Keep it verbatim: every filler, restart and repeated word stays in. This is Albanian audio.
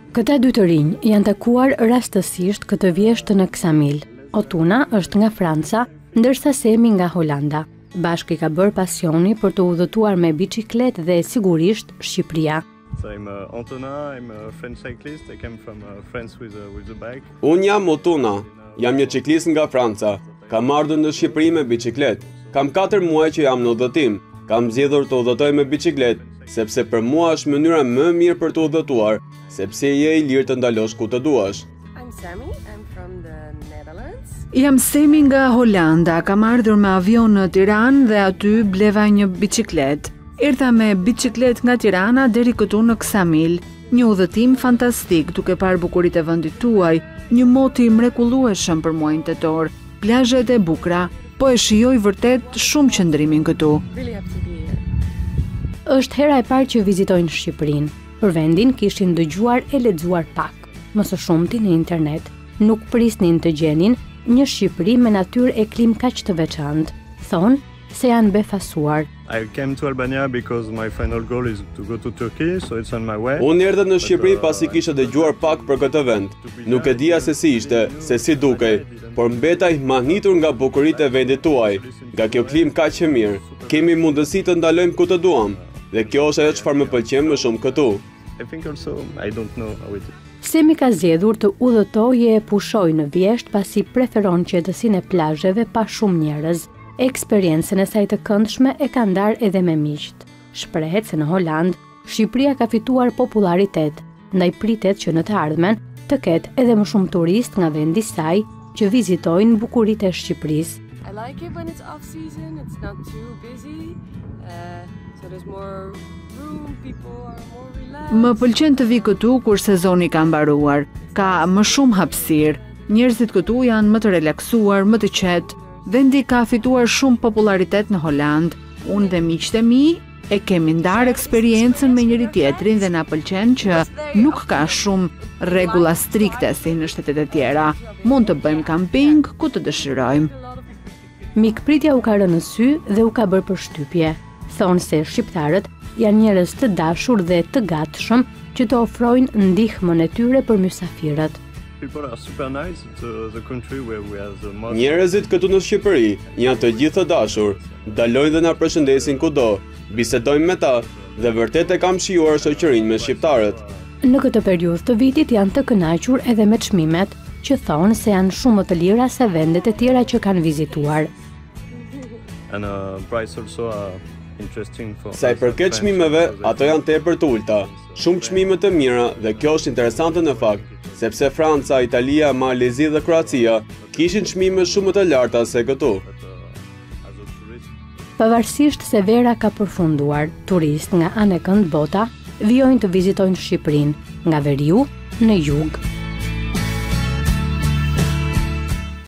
Këta dy të rinj janë takuar rastësisht këtë vjesht në Ksamil. Otuna është nga Franca, ndërsa Semi nga Holanda. Bashkë i ka bërë pasioni për të udhëtuar me biçikletë dhe sigurisht Shqipëria. So I'm uh, Antona, I'm a French cyclist. I came from uh, France with uh, with the bike. Unë jam Otuna, jam një ciklist nga Franca. Kam ardhur në Shqipëri me biçikletë. Kam katër muaj që jam në udhëtim. Kam zgjedhur të udhëtoj me biçikletë, sepse për mua është mënyra më e mirë për të udhëtuar, sepse je i lirë të ndalosh ku të duash. I'm Sami, I'm from the Netherlands. Jam Semi nga Holanda, kam ardhur me avion në Tiranë dhe aty bleva një biçikletë. Erdha me biçiklet nga Tirana deri këtu në Ksamil, një udhëtim fantastik duke parë bukuritë e vendit tuaj, një moti mrekullueshëm për muajin tetor, plazhet e bukura, po e shijoj vërtet shumë qëndrimin këtu. Really happy to be here. Është hera e parë që vizitojnë Shqipërinë. Për vendin kishin dëgjuar e lexuar pak, më së shumti në internet. Nuk prisnin të gjenin një Shqipëri me natyrë e klim kaq të veçantë. Thonë se janë befasuar. I came to Albania because my final goal is to go to Turkey, so it's on my way. Unë erdha në Shqipëri pasi kisha dëgjuar pak për këtë vend. Nuk e dija se si ishte, se si dukej, por mbeta i mahnitur nga bukuritë e vendit tuaj, nga kjo klim kaq e mirë. Kemi mundësi të ndalojmë ku të duam, dhe kjo është ajo çfarë më pëlqen më shumë këtu. I think also I don't know how it is. Semi ka zgjedhur të udhëtojë e pushoj në vjesht pasi preferon qetësinë e plazheve pa shumë njerëz. Eksperiencën e saj të këndshme e ka ndarë edhe me miqt. Shprehet se në Holand, Shqipëria ka fituar popularitet, ndaj pritet që në të ardhmen të ketë edhe më shumë turist nga vendi i saj që vizitojnë bukuritë e Shqipërisë. I like it when it's off season, it's not too busy. Uh, so there's more room, people are more relaxed. Më pëlqen të vi këtu kur sezoni ka mbaruar, ka më shumë hapësirë. Njerëzit këtu janë më të relaksuar, më të qetë. Vendi ka fituar shumë popularitet në Holand. Unë dhe miqtë e mi e kemi ndarë eksperiencën me njëri tjetrin dhe na pëlqen që nuk ka shumë rregulla strikte si në shtetet e tjera. Mund të bëjmë kamping ku të dëshirojmë. Mikpritja u ka rënë në sy dhe u ka bërë përshtypje. Thonë se shqiptarët janë njerëz të dashur dhe të gatshëm që të ofrojnë ndihmën e tyre për mysafirët. People are super nice. It's uh, the country where we have the most. Njerëzit këtu në Shqipëri janë të gjithë të dashur, dalojnë dhe na përshëndesin kudo, bisedojmë me ta dhe vërtet e kam shijuar shoqërinë me shqiptarët. Në këtë periudhë të vitit janë të kënaqur edhe me çmimet, që thonë se janë shumë më të lira se vendet e tjera që kanë vizituar. And uh, price also are interesting for. Sa i përket çmimeve, ato janë tepër të ulta, shumë çmime të mira dhe kjo është interesante në fakt, sepse Franca, Italia, Malezi dhe Kroacia kishin çmime shumë më të larta se këtu. Pavarësisht se vera ka përfunduar, turistë nga anë e kënd bota vijojnë të vizitojnë Shqipërinë, nga veriu në jug.